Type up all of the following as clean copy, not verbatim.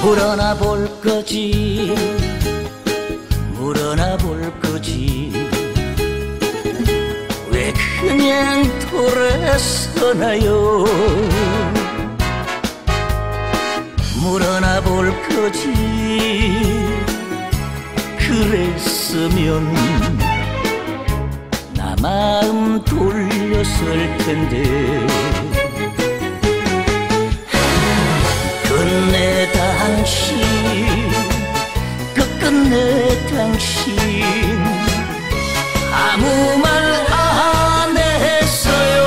물어나 볼 거지, 물어나 볼 거지. 왜 그냥 돌아서나요? 물어나 볼 거지. 그랬으면 나 마음 돌렸을 텐데. 끝내 당신, 끝끝내 당신 아무 말 안 했어요.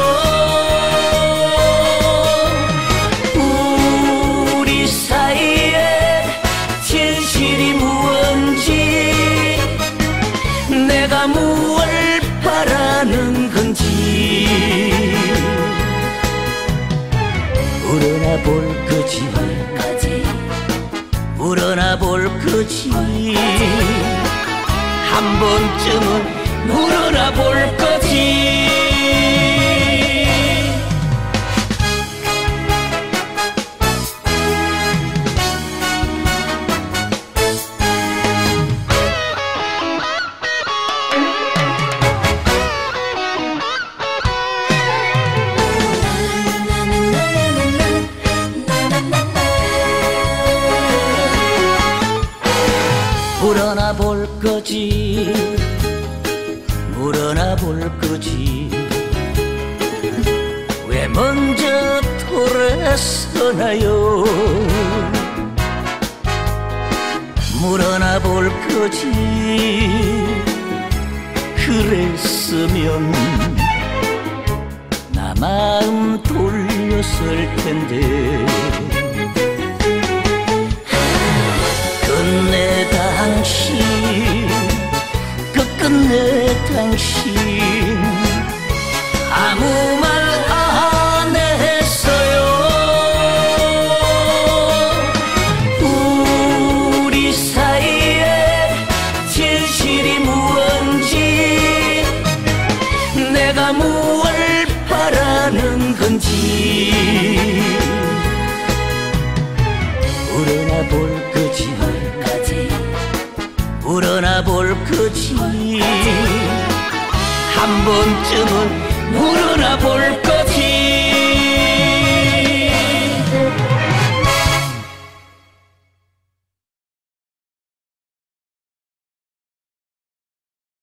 우리 사이에 진실이 무언지, 내가 무엇을 바라는 건지 물어나 볼 거지, 물어나 볼 거지. 한 번쯤은 물어나 볼 거지. 물어나 볼 거지, 물어나 볼 거지. 왜 먼저 돌아서나요? 물어나 볼 거지. 그랬으면 나 마음 돌렸을 텐데. 끝내 당신, 끝끝내 당신 아무 말 안 했어요. 우리 사이에 진실이 무언지, 내가 무엇을 바라는 건지 물어나 볼 거지, 물어나 볼 거지. 한 번쯤은 물어나 볼 거지.